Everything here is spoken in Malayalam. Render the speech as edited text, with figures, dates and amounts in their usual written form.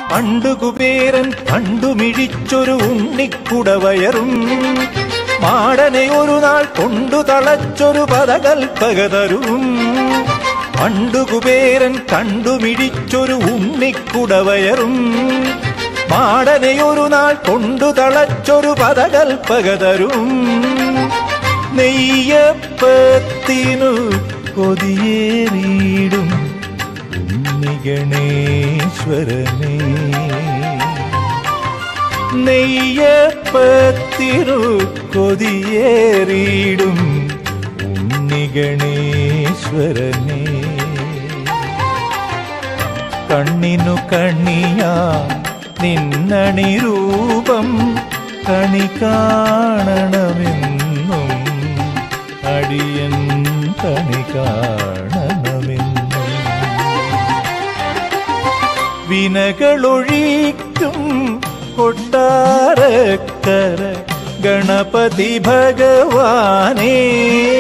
പണ്ടു കുബേരൻ കണ്ടുമിഴിച്ചൊരു ഉണ്ണിക്കുടവയറും മാടനെ ഒരു നാൾ കൊണ്ടു തളച്ചൊരു പദകൽപ്പകതരും. പണ്ടു കുബേരൻ കണ്ടുമിഴിച്ചൊരു ഉണ്ണിക്കുടവയറും മാടനെ ഒരു നാൾ കൊണ്ടു തളച്ചൊരു പദകൽപ്പകതരും. നെയ്യപ്പത്തിനു കൊതിയേറിയിടും ഉണ്ണിഗണേശ്വരനേ, നെയ്യപ്പത്തിനു കൊതിയേറിയിടും ഉണ്ണിഗണേശ്വരനേ. കണ്ണിനു കണ്ണിയാ നിന്നണി രൂപം കണി കാണണമെന്നും അടിയൻ കണി കാണണമെന്നും. വിനകളൊഴിക്കും കൊട്ടാരക്കര ഗണപതി ഭഗവാനേ,